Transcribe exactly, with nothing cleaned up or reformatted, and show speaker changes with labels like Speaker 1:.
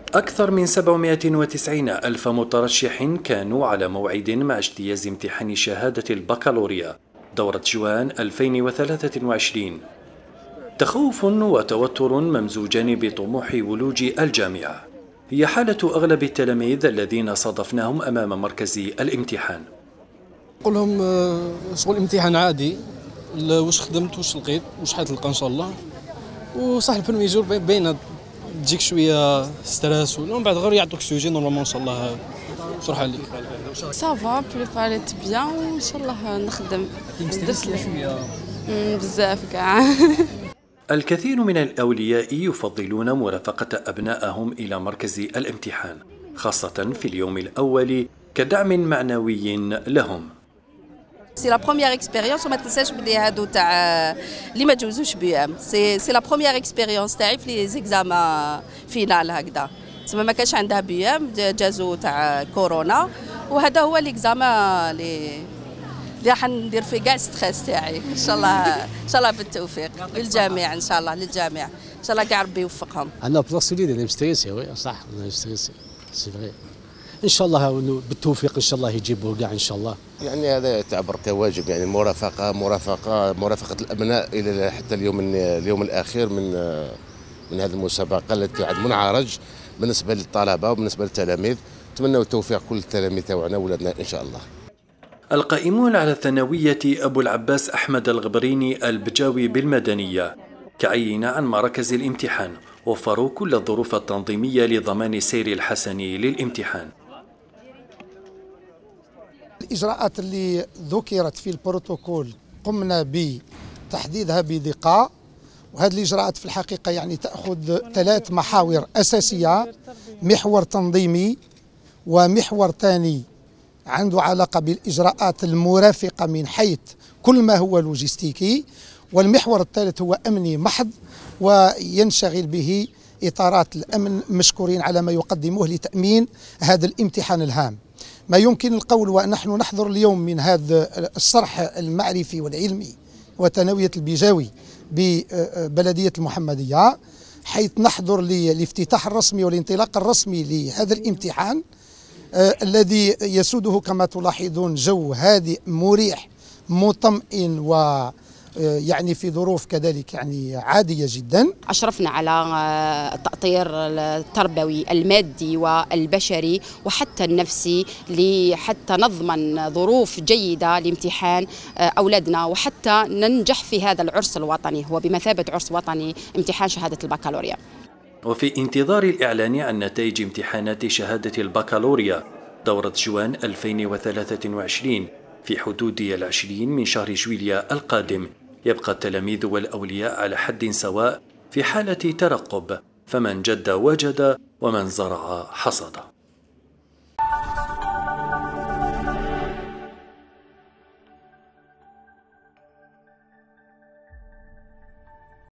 Speaker 1: أكثر من سبعمائة وتسعين ألف مترشح كانوا على موعد مع اجتياز امتحان شهادة البكالوريا دورة جوان ألفين وثلاثة وعشرين. تخوف وتوتر ممزوجان بطموح ولوج الجامعة هي حالة أغلب التلاميذ الذين صادفناهم أمام مركز الامتحان.
Speaker 2: نقول لهم شغل الامتحان عادي، واش خدمت واش لقيت واش حتلقى ان شاء الله، وصح البرومي جور باينه تجيك شويه ستريس ومن بعد غير يعطوك سوجي نورمالمون ان شاء الله تروح عليك.
Speaker 3: صافا بريباريت بيان وان شاء الله نخدم.
Speaker 2: درت شويه
Speaker 3: بزاف كاع.
Speaker 1: الكثير من الأولياء يفضلون مرافقة أبنائهم إلى مركز الامتحان خاصة في اليوم الأول كدعم معنوي لهم.
Speaker 4: سي لا بروميير اكسبيريونس وما تنساش بلي هادو تاع اللي ما جوزوش بي ام سي سي لا بروميير اكسبيريونس تاعي في لي زيكزامان فينال هكذا، تسمى ما كانش عندها بي ام جازو تاع كورونا، وهذا هو ليكزامان اللي اللي راح ندير فيه كاع ستريس تاعي. ان شاء الله ان شاء الله بالتوفيق للجميع، ان شاء الله للجميع، ان شاء الله كاع ربي يوفقهم.
Speaker 5: انا بلاصتي وليدي انا مستريسي، وي صح انا مستريسي سي فري. ان شاء الله بالتوفيق ان شاء الله يجيبوه كاع ان شاء الله.
Speaker 6: يعني هذا يعتبر كواجب، يعني مرافقه مرافقه مرافقه الابناء الى حتى اليوم اليوم الاخير من من هذه المسابقه التي عاد منعرج بالنسبه للطلبه وبالنسبه للتلاميذ. نتمنى التوفيق كل التلاميذ تاعنا ولادنا ان شاء الله.
Speaker 1: القائمون على الثانوية أبو العباس أحمد الغبريني البجاوي بالمدنية كعين عن مركز الامتحان وفروا كل الظروف التنظيمية لضمان سير الحسن للامتحان.
Speaker 7: الإجراءات اللي ذكرت في البروتوكول قمنا بتحديدها بدقة، وهذه الإجراءات في الحقيقة يعني تأخذ ثلاث محاور أساسية: محور تنظيمي، ومحور ثاني عنده علاقة بالإجراءات المرافقة من حيث كل ما هو لوجستيكي، والمحور الثالث هو أمني محض وينشغل به إطارات الأمن مشكورين على ما يقدموه لتأمين هذا الامتحان الهام. ما يمكن القول ونحن نحضر اليوم من هذا الصرح المعرفي والعلمي وثانوية البجاوي ببلدية المحمدية، حيث نحضر لافتتاح الرسمي والانطلاق الرسمي لهذا الامتحان آه الذي يسوده كما تلاحظون جو هادئ مريح مطمئن و يعني في ظروف كذلك يعني عادية جدا.
Speaker 8: أشرفنا على التأطير التربوي المادي والبشري وحتى النفسي لحتى نضمن ظروف جيدة لامتحان أولادنا وحتى ننجح في هذا العرس الوطني، هو بمثابة عرس وطني امتحان شهادة البكالوريا.
Speaker 1: وفي انتظار الإعلان عن نتائج امتحانات شهادة البكالوريا دورة جوان ألفين وثلاثة وعشرين في حدود العشرين من شهر جويليا القادم، يبقى التلاميذ والأولياء على حد سواء في حالة ترقب، فمن جد وجد ومن زرع حصد.